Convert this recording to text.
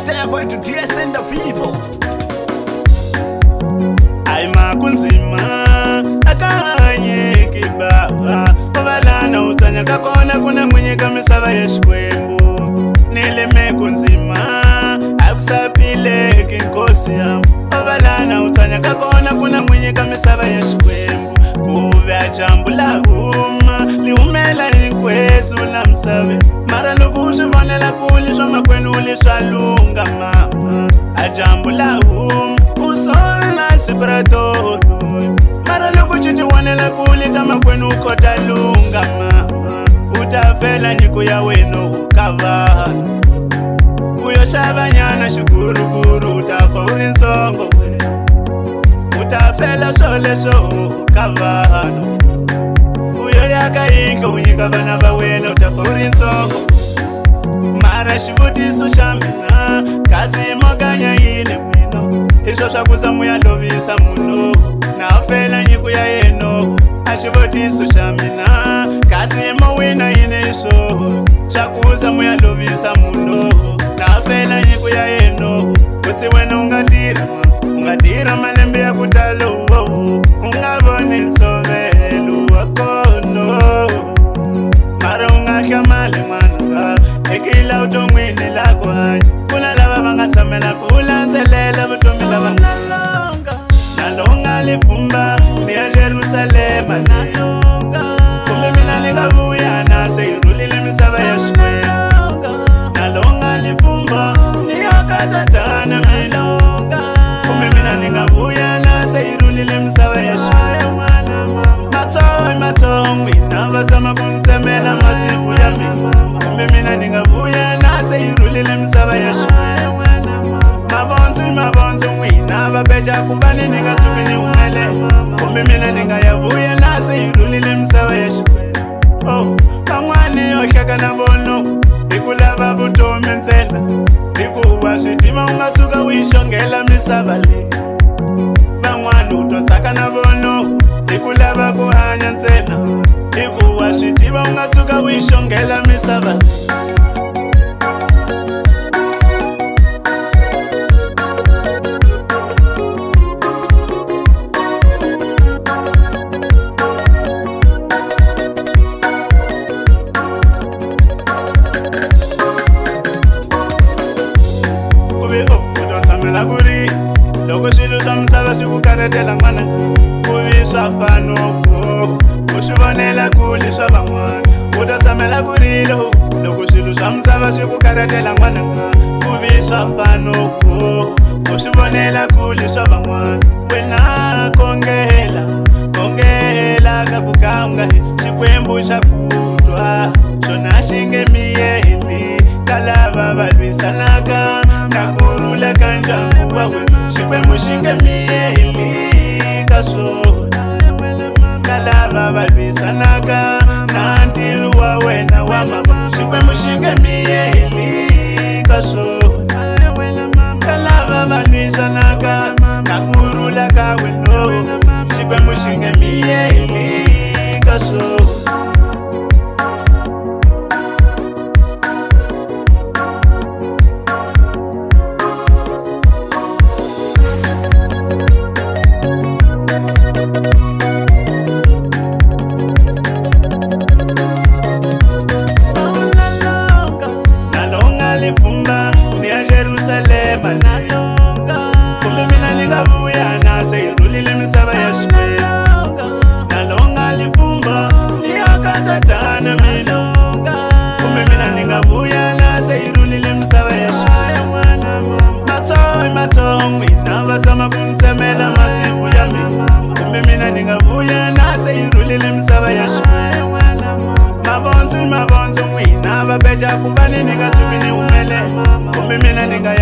Stay going to DSN the people. I'm a kunzima akanye kibaba obalana utanya kakona kuna mwenye kamisaba yeshkwembu nileme kunzima akusapile kinkosi yam obalana utanya kakona kuna mwenye kamisaba yeshkwembu kuve achambula liumela inkwezu namsabe mara lokushivonela kuliswa makwenu uliswa lunga mama ajambula usolna sibrato mara lokuchitiwonela kulita makwenu ukota lunga mama utafela nyiku ya weno ukavana uyoshabanyana shuguruguru utafa uri nsongo utafela soleso ukavana uyoyakayinga unyika vana va wena utafa uri nsongo mara xivutiso xa mina kasi moganya yini mwino iswo swa kuza muyalovisa muno na fela nyiku ya yeno a xivutiso xa mina kasi mowina yini iswo swa kuza muyalovisa muno na fela nyiku ya yeno kutsi wena unga tirha malembe ya ku talo unga voni ntsovelo wa kono mara unga hlamali n'wana ekila uton'wini la ku hanya kuna lava va nga tshamela ku landzelela vutomi lava nalonga lipfumba ni ya Jerusalema nalonga kumbe mina ni nga vuya na se yi rhulile misava ya Xikwembu nalonga lipfumba ni ya ka tatana milonga kumbe mina ni nga vuya na se yi rhulile misava ya Xikwembu matsongo mina va zama ku ni tsemela masiku ya mina kumbe mina ni nga vuya na se yi rhulile misava ya Xikwembu mavondzo n'wina va beja ku va ni nga tshuki ni humele kumbe mina ni nga ya vuya na se yi rhulile misava ya Xikwembu van'wani yo hleka na vono hi ku lava vutomi ntsena hikuva swi tiva u nga tshuka u yi xongela misava leyi van'wani u to tsaka na vono hi ku lava ku hanya ntsena hikuva swi tiva u nga tshuka u yi xongela misava leyi loko swilo swa misava swi ku karhatela n'wana ku vi swa fano u swi vonela kule swa van'wana u ta tshamela ku rilo loko swilo swa misava swi ku karhatela n'wana ku vi swa fano u swi vonela kule swa van'wana wena kongela ka ku ka u nga Xikwembu xa kutwa xona xi nge miyeli ka lava va lwisanaka na kurhula ka ndyangu wa wena Xikwembu xi nge miyeli ka swona ka lava va lwisanaka na ntirho wa wena wa mama Xikwembu xi nge miyeli ka swona ka lava va lwisanaka na kurhula ka wena Xikwembu xi nge miyeli ka swona lipfumba ni ya Jerusalema nalonga kumbe mina ni nga vuya na se yi rhulile misava ya Xikwembu nalonga lipfumba ni ya ka tatana milonga kumbe mina ni nga vuya na se yi rhulile misava ya Xikwembu matsongo mina va zama ku ni tsemela masiku ya mina kumbe mina ni nga vuya na se yi rhulile misava ya Xikwembu mavondzo n'wina va beja ku va ni nga tshuki ni humele kumbe mina ni nga